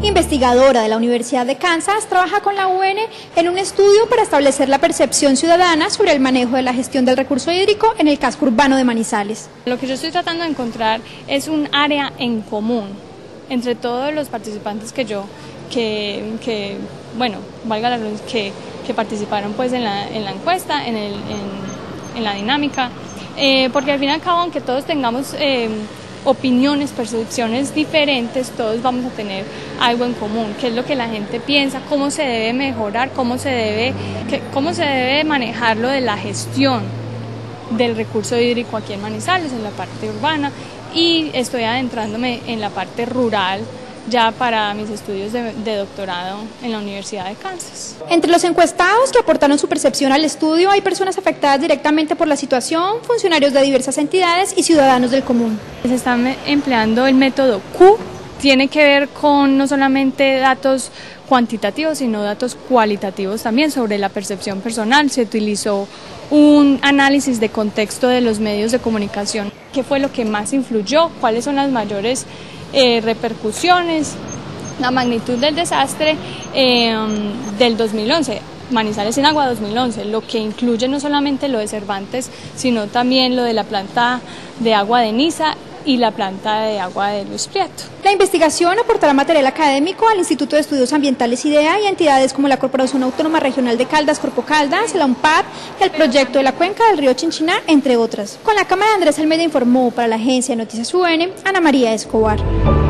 investigadora de la Universidad de Kansas, trabaja con la UN en un estudio para establecer la percepción ciudadana sobre el manejo de la gestión del recurso hídrico en el casco urbano de Manizales. Lo que yo estoy tratando de encontrar es un área en común entre todos los participantes que participaron pues en la encuesta, en la dinámica, porque al fin y al cabo, aunque todos tengamos opiniones, percepciones diferentes, todos vamos a tener algo en común, que es lo que la gente piensa, cómo se debe mejorar, cómo se debe manejar lo de la gestión del recurso hídrico aquí en Manizales, en la parte urbana, y estoy adentrándome en la parte rural ya para mis estudios de doctorado en la Universidad de Kansas. Entre los encuestados que aportaron su percepción al estudio hay personas afectadas directamente por la situación, funcionarios de diversas entidades y ciudadanos del común. Se está empleando el método Q, tiene que ver con no solamente datos cuantitativos, sino datos cualitativos también sobre la percepción personal. Se utilizó un análisis de contexto de los medios de comunicación, qué fue lo que más influyó, cuáles son las mayores repercusiones, la magnitud del desastre del 2011, Manizales sin agua 2011, lo que incluye no solamente lo de Cervantes, sino también lo de la planta de agua de Niza y la planta de agua de Luis Prieto. La investigación aportará material académico al Instituto de Estudios Ambientales IDEA y a entidades como la Corporación Autónoma Regional de Caldas, Corpo Caldas, la UNPAD, el proyecto de la cuenca del río Chinchiná, entre otras. Con la cámara de Andrés Almeida informó para la agencia de Noticias UN, Ana María Escobar.